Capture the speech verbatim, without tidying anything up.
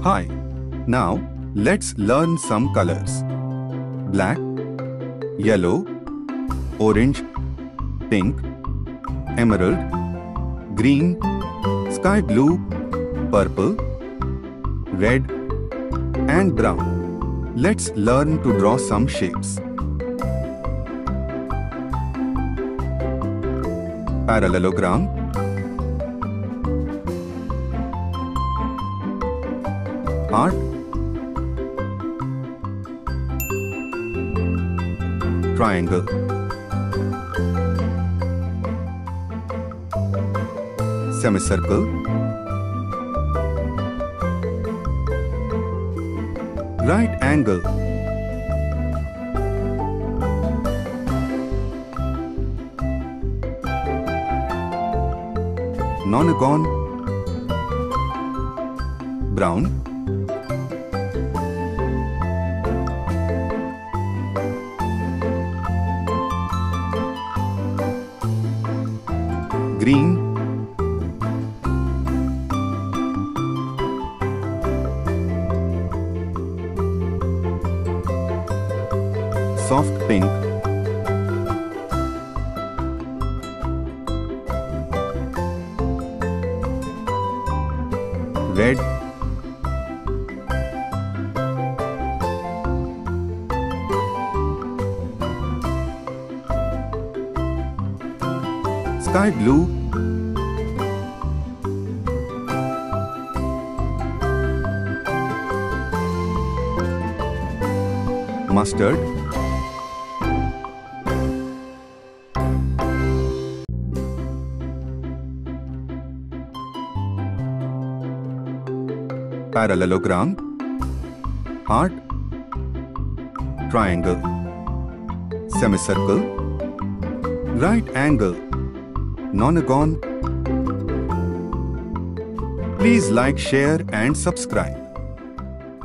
Hi. Now, let's learn some colors. Black, yellow, orange, pink, emerald, green, sky blue, purple, red, and brown. Let's learn to draw some shapes. Parallelogram, heart, triangle, semicircle, right angle, nonagon, brown, green, soft pink, red, sky blue, mustard, parallelogram, heart, triangle, semicircle, right angle, nonagon. Please like, share and subscribe.